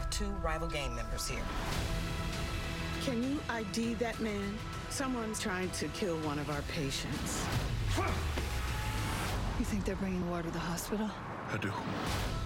have 2 rival gang members here. Can you ID that man? Someone's trying to kill one of our patients. You think they're bringing Ward to the hospital? I do.